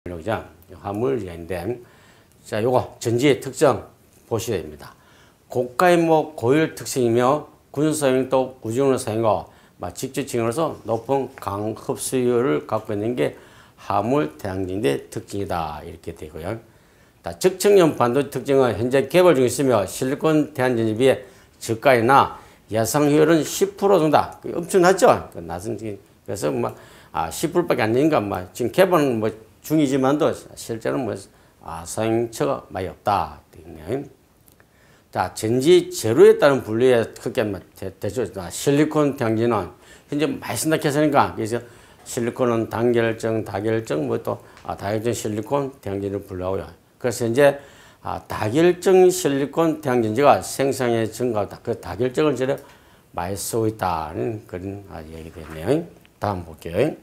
그죠? 화물 인데 자, 요거 전지의 특성 보셔야 됩니다. 고가의 고율 특성이며 군사용 또 구중으로 사용하고 직접 증으로서 높은 강 흡수율을 갖고 있는 게 화물 태양전지의 특징이다 이렇게 되고요. 적층형 반도체 특징은 현재 개발 중에 있으며 실리콘 태양전지에 비해 저가이나 예상 효율은 10% 정도 엄청나죠. 그래서 10%밖에 안 되니까 지금 개발은 중이지만도 실제로는 사용처가 많이 없다. 자, 전지 제로에 따른 분류에 크게 되죠. 실리콘 태양전지는 현재 많이 쓴다 했으니까 그래서 실리콘은 단결정, 다결정, 다결정 실리콘 태양전지를 분류하고요. 그래서 현재 다결정 실리콘 태양전지가 생산의 증가하다. 그 다결정을 제대로 많이 쓰고 있다는 그런 얘기가 됐네요. 다음 볼게요.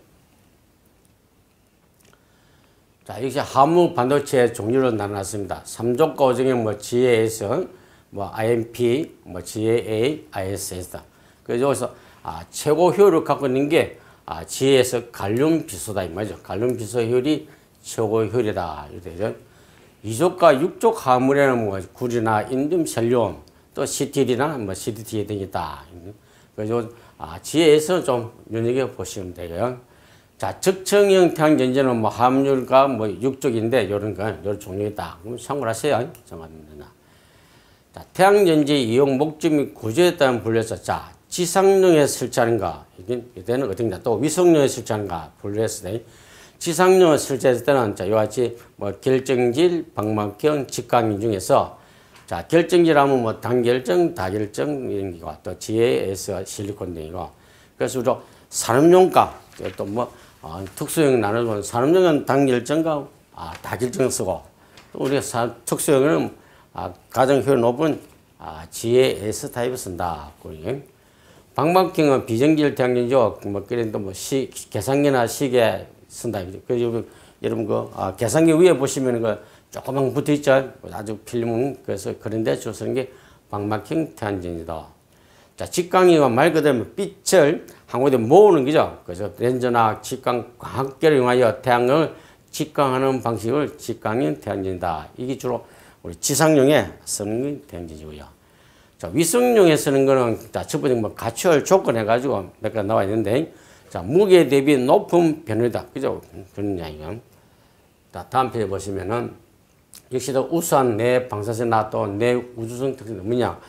자, 이것이 화물 반도체 종류로 나눠놨습니다. 3족과 5종의 GAS, IMP, GAA, ISS다. 그래서 여기서 최고 효율을 갖고 있는 게 GAS 갈륨 비소다 이 말이죠. 갈륨 비소 효율이 최고 효율이다. 이렇게 2족과 6족 화물에는 구리나 인듐 셀륨, 또 CTL이나 CDT 등이 있다. 그래서 GAS는 좀 눈여겨보시면 되고요. 자, 적층형 태양전지는 함유가 6족인데 이런 종류이다. 그럼 참고하세요. 정합니다. 자, 태양전지 이용 목적 및 구조에 따른 분류해서 자, 지상용에 설치하는가 이때는 어떻게 또 위성용에 설치하는가 분류했을 때 지상용에 설치했을 때는 자, 이와 같이 결정질, 방막형, 직강인 중에서 자, 결정질하면 단결정, 다결정 이런 거고 또 GAS 실리콘 등이고 그래서 우리가 산업용과 또 특수용 나누면 산업용은 단결정과 다결정 쓰고 또 우리가 특수용은 가장 효율 높은 GAS 타입을 쓴다. 방막형은 비정질 태양전지고 그런 또 계산기나 시계 쓴다. 그래서 여러분 계산기 위에 보시면 조그만 붙어 있죠. 아주 필름 그래서 그런데 주로 쓰는 게 방막형 태양전지다. 자, 직강이가 말 그대로 빛을 한 곳에 모으는 거죠. 그래서 렌즈나 직강 광학계를 이용하여 태양을 직강하는 방식을 직강형 태양전지다. 이게 주로 우리 지상용에 쓰는 태양전지고요. 자, 위성용에 쓰는 거는 첫 번째 가치를 조건해가지고 몇 가지 나와 있는데, 자, 무게 대비 높은 변화다. 그죠? 그런 이야기요. 자, 다음 페이지 보시면은 역시도 우수한 내 방사선이나 또 내 우주성 특징이 뭐냐?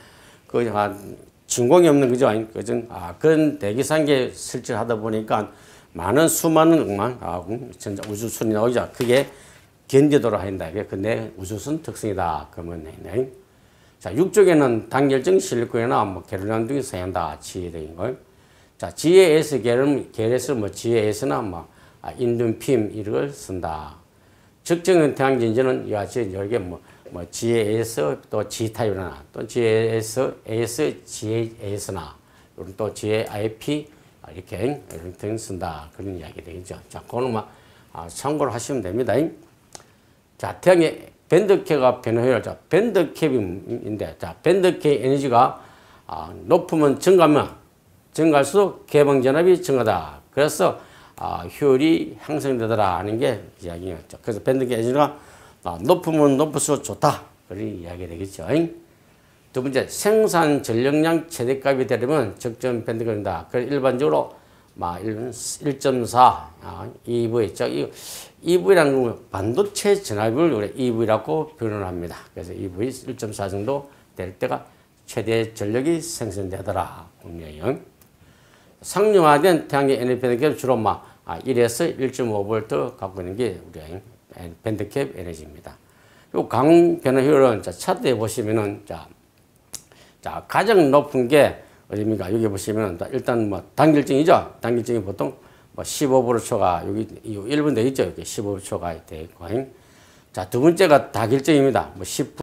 진공이 없는 거죠. 그런 대기상계 설치를 하다 보니까 많은 수많은 우주선이 나오죠. 그게 견디도록 한다. 그게 내 우주선 특성이다. 그러면 네. 자, 6쪽에는 단결정 실리콘이나 게르란 등이 사용한다. 지혜적인 걸. 자, GAS 계열에서 GAS나 인듐 핌 이런 걸 쓴다. 적정형 태양전지는 이와 같이 여기에 GAS 또 G타입이나 또 GAS, AS, GAS나 또 GAIP 이렇게 등 쓴다. 그런 이야기 되겠죠. 자, 그거는 참고를 하시면 됩니다. 자, 태양의 밴드캡 변화 효율. 자, 밴드캡인데, 자, 밴드캡 에너지가 높으면 증가할수록 개방 전압이 증가다. 그래서 효율이 향상되더라 하는 게 이야기였죠. 그래서 밴드캡 에너지가 높으면 높을수록 좋다. 그런 이야기 되겠죠. 두 번째, 생산 전력량 최대값이 되려면 적정 밴드캡이다. 그래서 일반적으로 1.4 EV, EV라는 건 반도체 전압을 우리 EV라고 표현을 합니다. 그래서 EV 1.4 정도 될 때가 최대 전력이 생성되더라. 상용화된 태양계 에너지 밴드캡 주로 1에서 1.5V 갖고 있는 게 우리 밴드캡 에너지입니다. 그리고 강 변화 효율은 차트에 보시면은 자, 가장 높은 게 어디입니까? 여기 보시면 일단 단결정이죠. 단결정이 보통 15V초가 여기 1분 돼 있죠. 이렇게 15V초가 돼 있고. 자, 두 번째가 다결정입니다. 10V